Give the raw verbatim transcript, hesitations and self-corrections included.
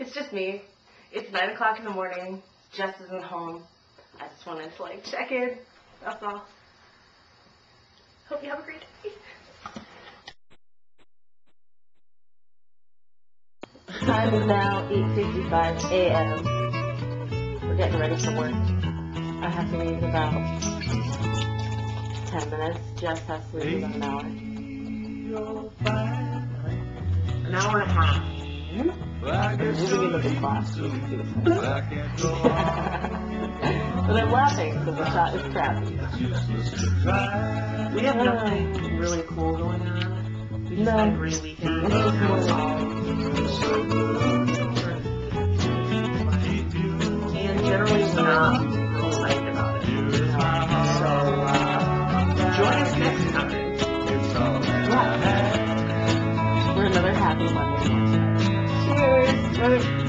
It's just me. It's nine o'clock in the morning. Jess isn't home. I just wanted to like check in. That's all. Hope you have a great day. Time is now eight fifty-five a m We're getting ready for work. I have to leave in about ten minutes. Jess has to leave in an hour. An hour and a half. We're moving into the class. But I'm laughing because the shot is crappy. We have nothing really cool going on. We just No. had a great weekend. It's just more And generally we're not really psyched about it. So, uh, join us next time. yeah. For another happy Monday. Cheers.